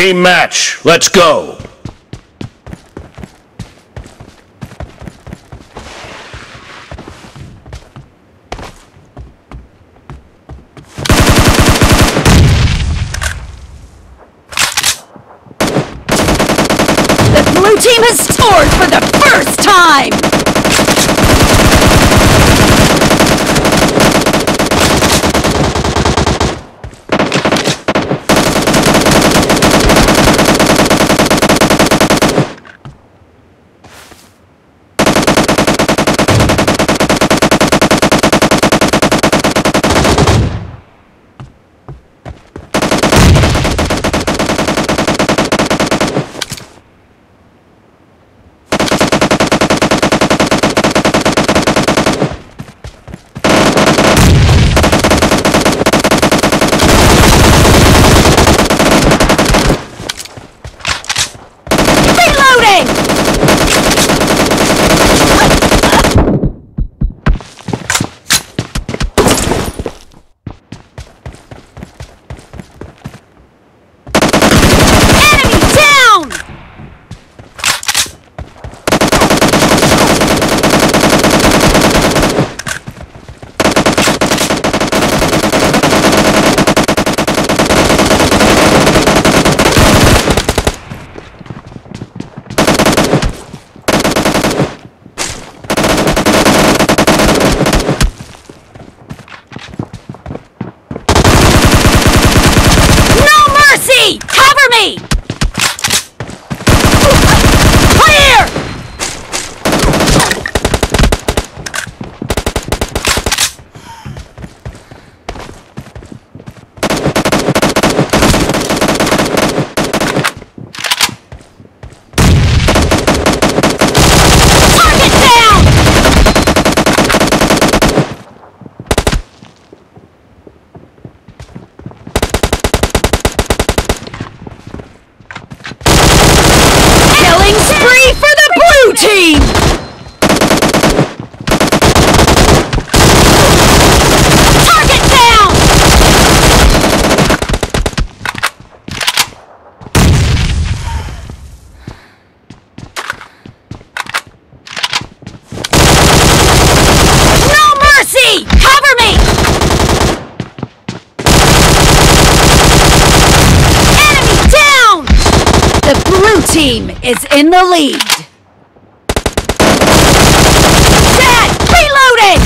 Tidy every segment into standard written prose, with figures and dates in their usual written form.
Team match, let's go! The blue team has scored for the first time! Cover me! Clear! Target down! Spree for the blue team! Target down! No mercy! Cover me! Enemy down! The blue team is in the lead. Dead! Reloading!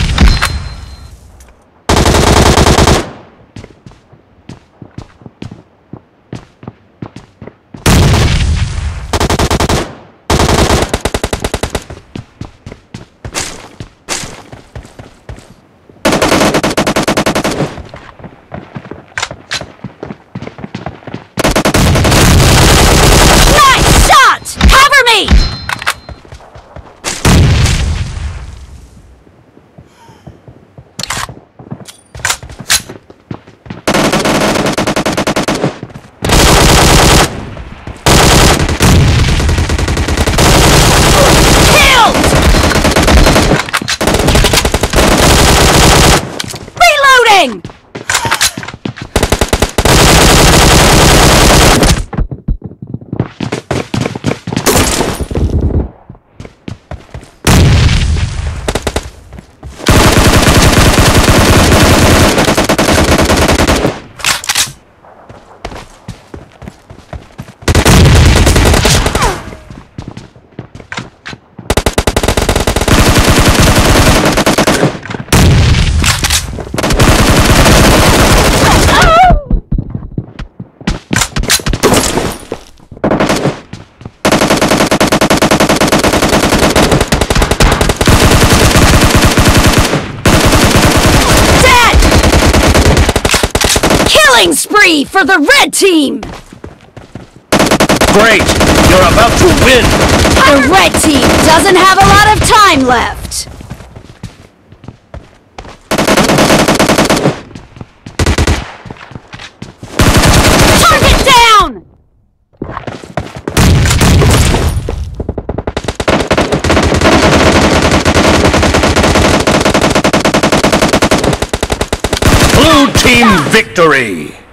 Killing spree for the red team! Great! You're about to win! The red team doesn't have a lot of time left! Target down! Blue team victory!